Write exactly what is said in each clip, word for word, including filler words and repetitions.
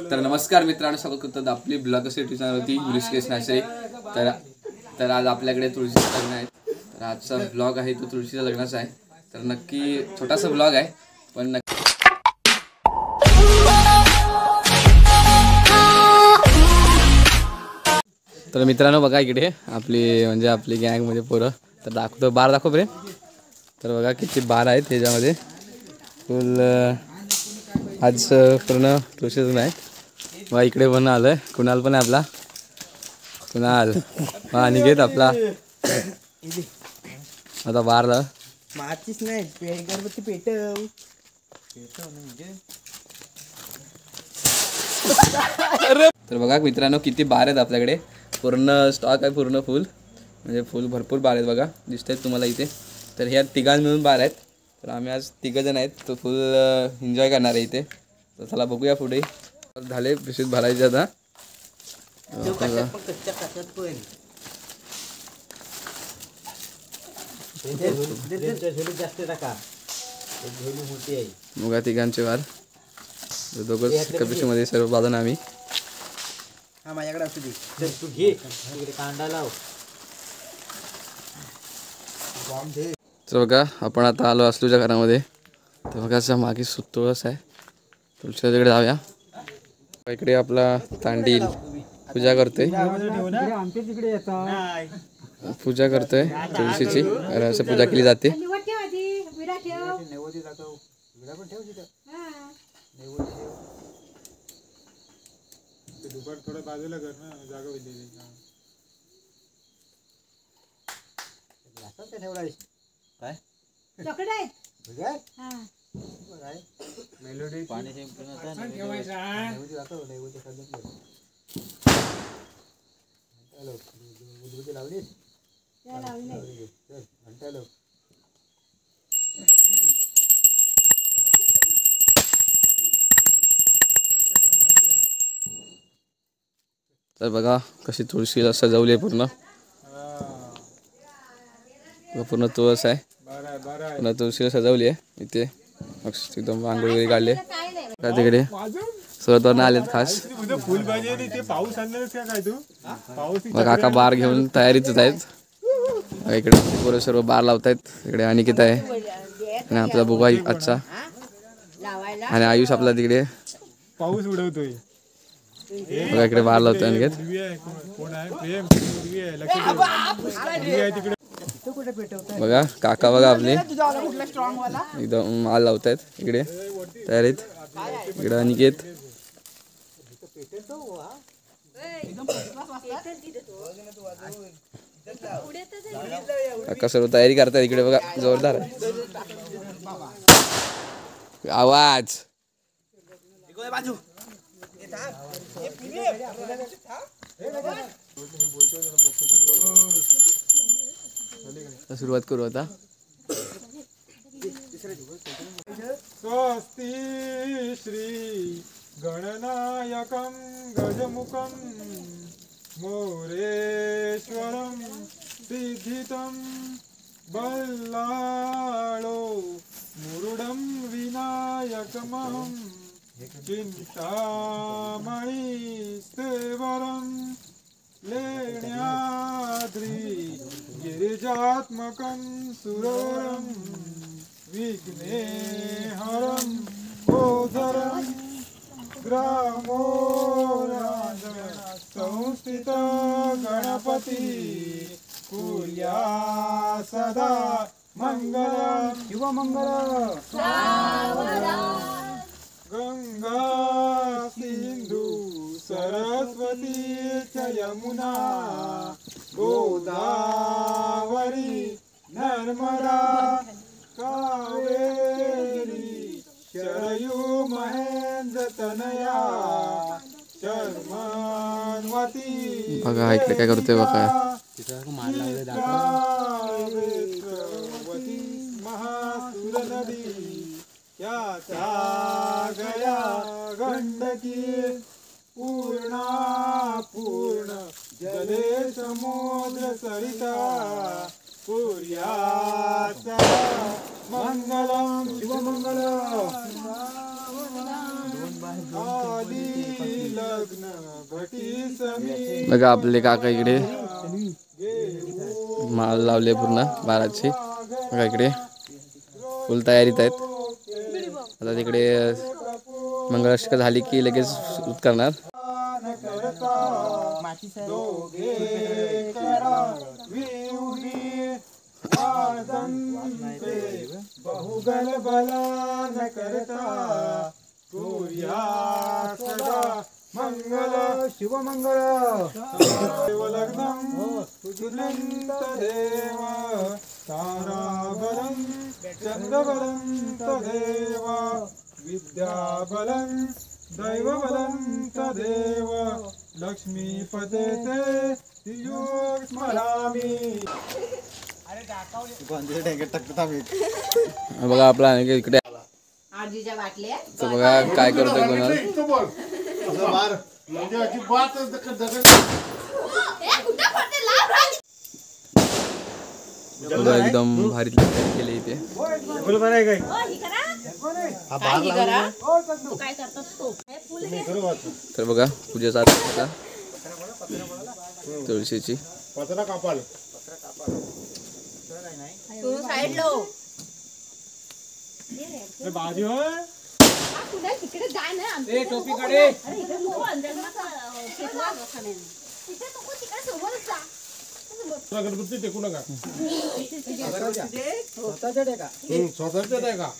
तर नमस्कार मित्रांनो, स्वागत करतात आपली ब्लॉग यूट्यूब चॅनलवरती ऋषिकेश नाशरे. तर तर आज आपल्याकडे तुळशीचं लग्न आहे. तर आजचा ब्लॉग आहे तो तुळशीच्या लग्नाचा आहे. तर नक्की छोटासा ब्लॉग आहे पण नक्की. तर मित्रांनो बघा इकडे आपली म्हणजे आपली गँगमध्ये पोरं. तर दाखवतो बार दाखव प्रेम. तर बघा किती बार आहेत त्याच्यामध्ये. फुल आज पूर्ण तुळशीच नाही. मग इकडे पण आलं कुणाल पण आहे आपला. कुणाल हा निघेत आपला आता बारला माचीच नाही गणपती पेटव. तर बघा मित्रांनो किती बार आहेत आपल्याकडे. पूर्ण स्टॉक आहे पूर्ण फुल म्हणजे फुल भरपूर बार आहेत बघा दिसत आहेत तुम्हाला इथे. तर ह्या तिघां मिळून बार आहेत. तर आम्ही आज तिघं जण आहेत तो फुल एन्जॉय करणार आहे इथे. तर चला बघूया पुढे झाले पिशवीत भरायचे आता. बघा तिघांचे वार दोघंच एका पिशवीमध्ये सर्व बाजून आम्ही. हा माझ्याकडे असू दे तू घे तिकडे कांदा लाव. तर बघा आपण आता आलो असलूच्या घरामध्ये. तर बघा मागे तुळस आहे. तुळशीच्या तिकडे जाऊया. इकडे आपला तांडील पूजा करतोय पूजा करतोय तुळशीची. असं पूजा केली जाते. मेलोडी पाणी लावली. तर बघा कशी तुळशीला सजवली आहे पूर्ण. पूर्ण तुळस आहे. पूर्ण तुळशीला सजवली आहे इथे. एकदम रांगोळी वगैरे काढले. तिकडे सुरतवरून आलेत खास. काका बार घेऊन तयारीतच आहेत. इकडे पोरं सर्व बार लावतायत. इकडे अनिकेत आहे आणि आपला बुवा आजचा आणि आयुष आपला तिकडे पाऊस उडवतोय. बघा इकडे बार लावतोय अनिकेत. बघा काका बघा आपले एकदम माल लावतायत इकडे तयारीत. इकडे अनिकेत काका सर्व तयारी करतायत इकडे बघा जोरदार आहे आवाज. सुरुवात करू आता. स्वस्ति श्री गणनायकं गजमुखं मोरेश्वरं सिद्धितं बल्लाळो मुरुडं विनायकमहं चिंतामणि सेवरं लेण्याद्रि गिरिजात्मकं सुरवरं विघ्नेहरं गोधरं ग्रामो संस्थित गणपति कुर्या सदा मंगलं शिवमंगल. गंगा सिंधु सरस्वती च यमुना गोदावरी नर्मदा कावेरी शरयू महेंद्र तनया चर्मन्वती. बघा इकडे काय करतोय बघा. महासुर नदी याचा गया गंडकी पूर्णा पूर्ण जले समुद्र सरिता कुर्यात् मंगलम शिवमंगल आदि लग्न घटी समी बघा आपले काका इकडे माळ लावले पूर्ण बाराची. बघा इकडे फुल तयारीत आहेत. आता तिकडे मंगळाष्टका झाली की लगेच सुरू करणार. दोघे करा विउही बहुगल बला न करता सूर्या सदा मंगल शिवमंगल देवलग्नम सुनंत देव ताराबलं चंद्रबलं तदेव विद्याबलं दैवबलं तदेव लक्ष्मीपते ते योग स्मरामि. बघा आपला इकडे आजीच्या बाटल्या तर बघा काय करतोय कोणाला. एकदम भारी केले इथे. तर बघा पूजा चालू आहे तुळशीची. बाजी होय तिकडे जाय ना टोपीकडे गणपती टेकू नका. स्वतःच्या टेका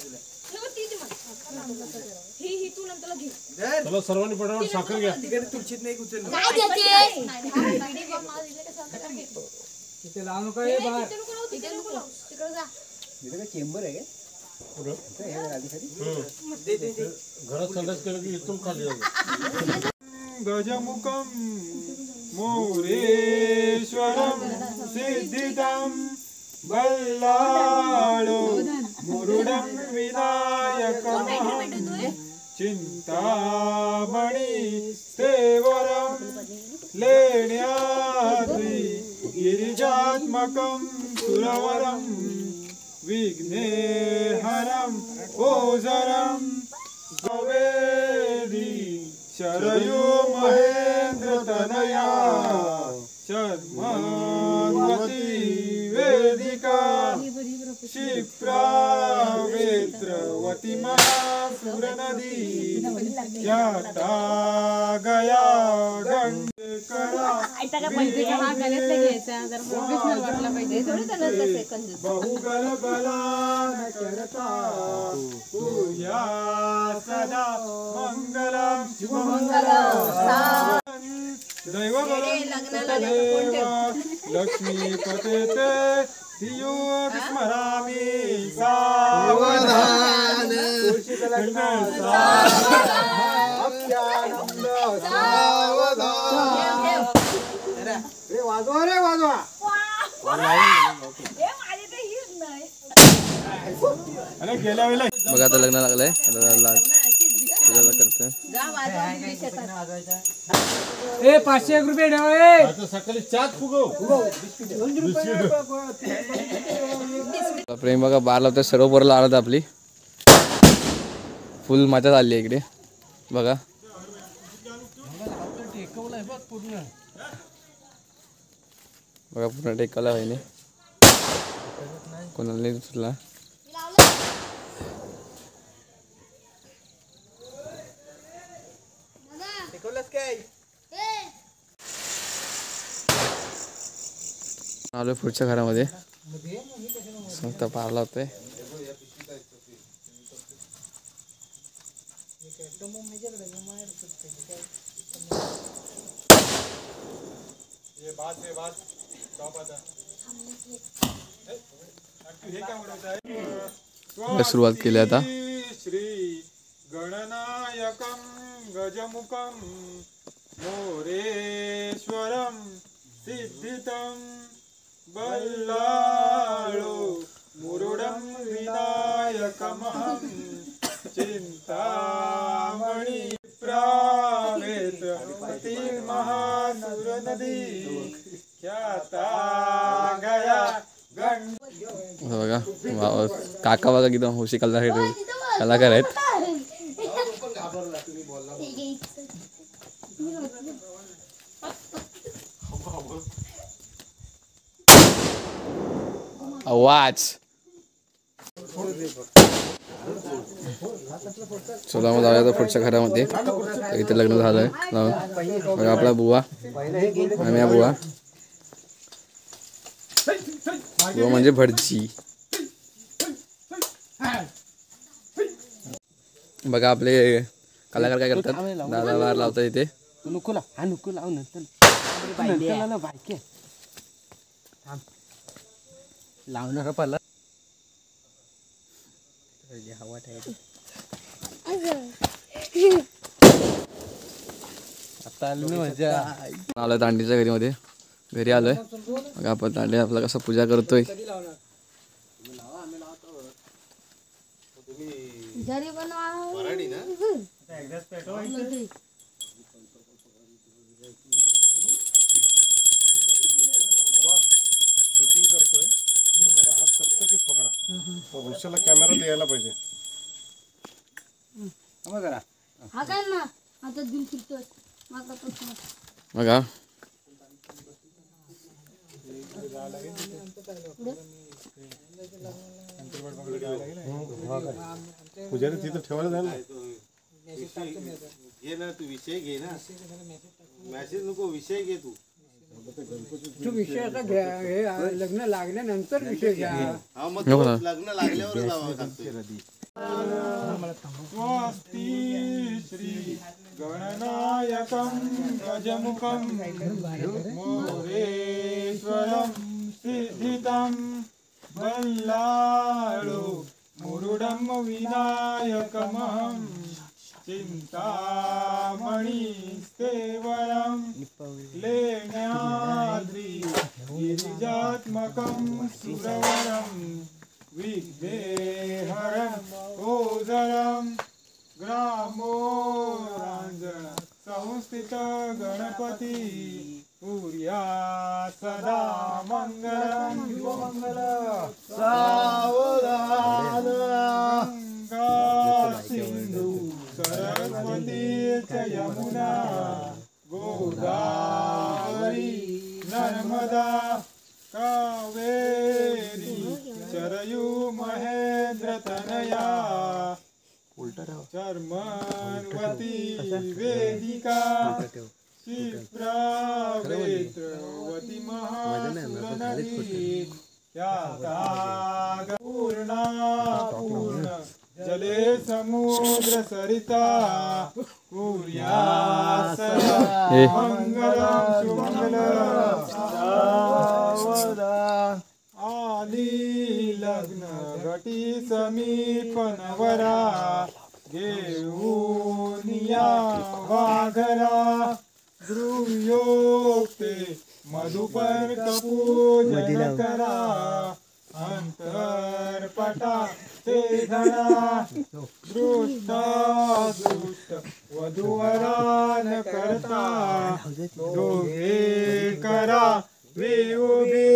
चला सर्वांनी पटापट साखर घ्या. चेंबर आहे घरात संडास केलं की इथून खाली गजमुखम मोरेश्वरम सिद्धिदम बल्लाळो मुरुडम विनायकमहं चिंतामणि सेवरम लेण्याद्रि गिरिजात्मकं सुरवरम विघ्नेहरम ओझरम गवेदी शरयो महेंद्र तनया शर्मावती वेदिका क्षिप्रा वेत्रवती महासुर नदी ख्याता गया गंडकरा बहुगल बलान करता सूर्या सदा मंगलम शिवमंगलम दैवबलं तदेव लक्ष्मीपते ते योग स्मरामि. सावधान रे वाजवा रे वाजवा. अरे गेल्या वेळेला बघा आता लग्न लागलंय. आता लास्ट करतोय. ए पाचशे एक रुपये ठेवा. आता सकाळी चाच फुगव. प्रेम बघा बार लावतोय. सर्व पोरला आला आपली फुल मजा चालली आहे इकडे. बघा बघा पूर्ण टेकवला भाईने. कोणाला नाही दुसरला. आलो पुढच्या घरामध्ये. स्वतः पार लावतोय. सुरुवात केली आता. श्री गणनायकं गजमुखं मोरेश्वरं सिद्धितं बल्लाळो मुरुडं विनायकमहं चिंतामणि प्रावेत्रवती महासुरनदी ख्याता गया गंड. बघा काका बघा एकदम होशी कलाकार कलाकार आहेत. आवाज चला मग जाऊया पुढच्या घरामध्ये. इथे लग्न झालंय बघा आपला बुवा आम्ही बुवा बुवा म्हणजे भटजी. बघा आपले कलाकार काय करतात. दादा वार लावतात इथे. नुकुला हा नुकू लाव नंतर बायके लावणार पाला हवा आता मजा आलोय दांडीच्या घरी मध्ये घरी आलोय. मग आपण दांडी आपला कसं पूजा करतोय. शूटिंग करतोय हात चकचकीत पकडा. भविष्याला कॅमेरा द्यायला पाहिजे. हा काय ना आता दिल फिरतोय बघा पुजारी तिथं ठेवायला जाईल ना. घे ना तू विषय घे ना. मॅसेज नको विषय घे तू. तू विषय आता घ्या. हे लग्न लागल्यानंतर विषय घ्या. हा मग तो लग्न लागल्यावर लावावं लागतं. स्वस्ति श्री गणनायकं गजमुखं मोरेश्वरं सिद्धितं बल्लाळो मुरुडं विनायकमहं चिन्तामणिस्तेवरं लेण्याद्रि गिरिजात्मकं सुरवरं विघ्नेहरं ओजरं ग्रामोरांजन संस्थित गणपती पूर्या सदा मंगलं मंगल सावधान गंगा सिंधू सरस्वती च यमुना गोदावरी नर्मदा कावेरी चरयू महेंद्र तनया चर्मन्वती वेदिका क्षिप्रावेत्रवती महासुरनदी पूर्णा पूर्ण जले समुद्र सरिता कुर्या सदा मंगलम सुमंगलम सावधान आली लग्न घटी समीप नवरा घेऊनिया वाघरा गृह्योक्ते मधुपर पूजन करा अंतरपटा ते धरा दृष्टा दृष्ट वधूवरान करता दोघे करा विउभे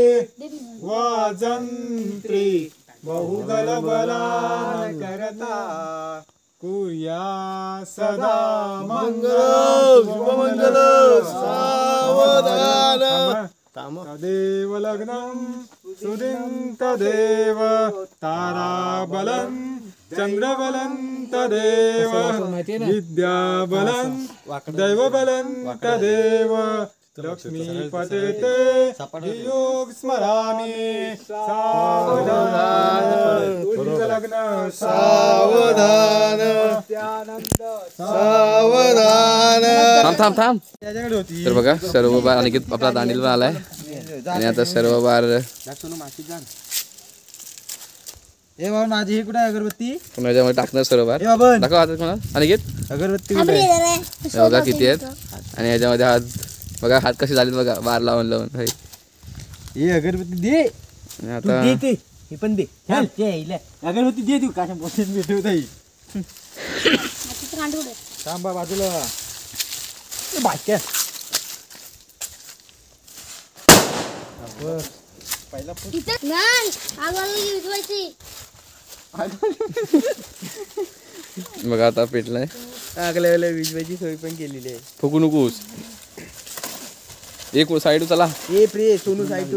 वाजंत्री बहुदल बलान करता कुर्या सदा मंगल मंगल सावधान तदेव लग्नं सुदिं तदेव ताराबलं चंद्रबलं तदेव विद्याबलं दैवबलं तदेव लक्ष्मीपते ते योग स्मरामि सावधान लग्न सावधान सावधान. थांब थांब थांब. तर बघा सर्व बार अनिकेत आपला दांडीला आलाय आणि आता सर्व बार ए बाबा माझी ही कुठे अगरबत्ती पुन्हा याच्यामध्ये टाकणार सर्व बार. दाखव हातात कोणा अनिकेत अगरबत्ती बघा किती आहेत आणि याच्यामध्ये हात बघा हात कसे झालेत बघा बार लावून लावून. हे अगरबत्ती दे आता हे पण दे अगरबत्ती दे तू कशा पोस्ट भेटवत आहे. थांबा बाजूला बाक्या नाही आग वाजवायची. बघा आता पेटलाय. आगल्या वेळेला विजवायची सोय पण केलेली आहे. फुकू नकोस. एक साईड चला. ए प्रे सोनू साईटू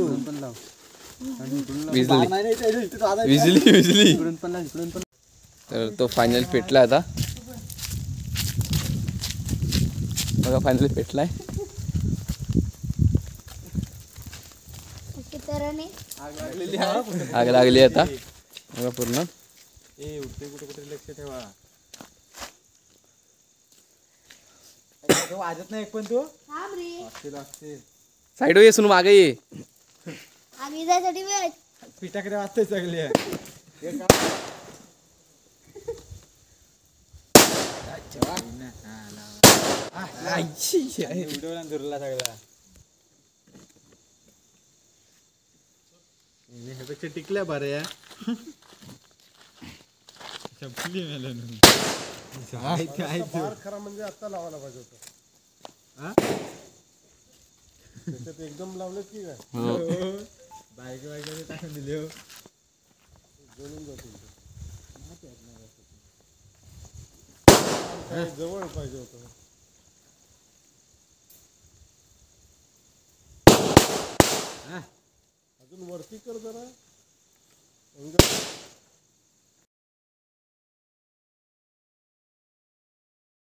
विजली विजली विजली. तर तो फायनल पेटला आता. बघा फायनली पेटलाय. आग लागली आता बघा पूर्ण. ए उठते कुठे कुठे लक्ष ठेवा. वाजत नाही पण तो साईड ये सुनू मागे ये. आम्ही जायसाठी वेळ पिठाकडे वाजते सगळे. व्हिडिओला धरला सगळा. ह्यापेक्षा टिकल्या बरं या. संपली मला बार खरा म्हणजे आता लावायला पाहिजे होतं. त्याच्यात एकदम लावलं की काय बायक बायक टाकून दिले. जळून जातील ते. काय जवळ पाहिजे होतं. अजून वरती कर जरा.